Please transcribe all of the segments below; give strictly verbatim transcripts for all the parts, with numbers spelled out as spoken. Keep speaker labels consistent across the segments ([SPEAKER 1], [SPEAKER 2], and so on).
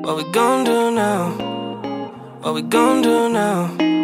[SPEAKER 1] What we gon' do now? What we gon' do now?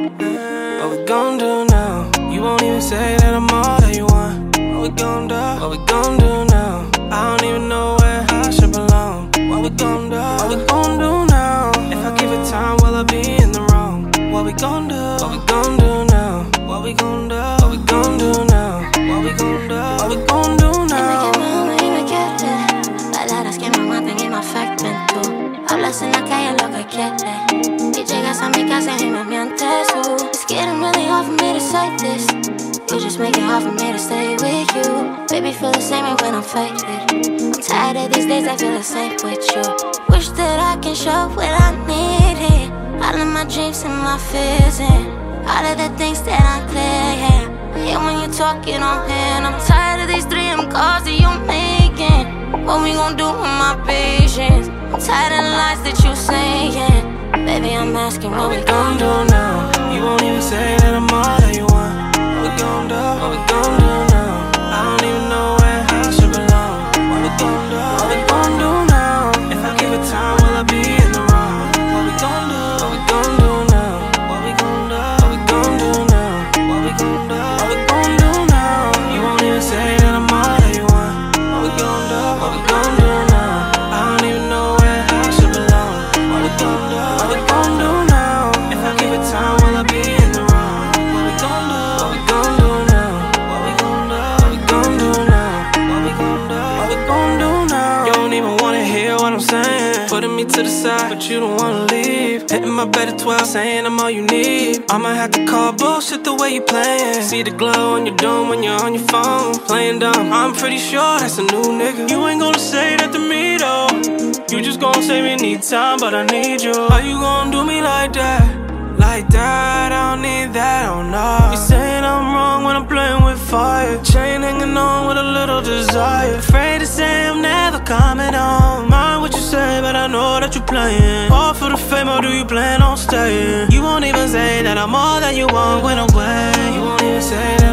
[SPEAKER 1] What we gon' do now? You won't even say that I'm all that you want. What we gon' do? What we gon' do now? I don't even know where I should belong. What we gon' do? What we gon' do now? If I give it time, will I be in the wrong? What we gon' do? What we gon' do now? What we gon' do? What we gon' do now? What we gon' do? What we gon' do now?
[SPEAKER 2] Y me quiere, palabras que me maten y me afecten. Tú hablas en la calle lo que quieres y llegas a mi casa y me mientes. Ooh, it's getting really hard for me to say this. You just make it hard for me to stay with you. Baby, feel the same way when I'm faded. I'm tired of these days, I feel the same with you. Wish that I can show what I need it. All of my dreams and my fears and all of the things that I clear, yeah. Yeah, when you're talking on hand, I'm tired of these dream calls that you're making. What we gon' do with my patience? I'm tired of the lies that you're saying. Baby, I'm asking what, what we gon' do now?
[SPEAKER 1] You won't even say that I'm all that you want. What we gon' do? What we gon' do now? I don't even know where I should belong. What we gon' do? What we gon' do now? If I give it time, will I be in the wrong? What we gon' do? What we gon' do now? What we gon' do? What we gon' do now? What we gon' do? What we gon' do now? You won't even say that I'm all that you want. What we gon' do? What we gon' do now? I don't even know where I should belong. What we gon' do? What we gon' do now? If I give it time, will I be in the wrong? What we gon' do? What we gon' do now? What we gon' do? What we gon' do now? What we gon' do? What we gon' do now? You don't even wanna hear what I'm saying. Putting me to the side, but you don't wanna leave. Hitting my bed at twelve, saying I'm all you need. I'ma have to call bullshit the way you playing. See the glow on your dome when you're on your phone. Playing dumb, I'm pretty sure that's a new nigga. You ain't gonna say that to me though. You just gonna say we need time, but I need you. How you gonna do me like that? Like that, I don't need that, oh no. You saying I'm wrong when I'm playing with fire. Chain hanging on with a little desire. Afraid to say I'm never coming home. Mind what you say, but I know that you're playing. All for the fame, or do you plan on staying? You won't even say that I'm all that you want when I'm away. You won't even say that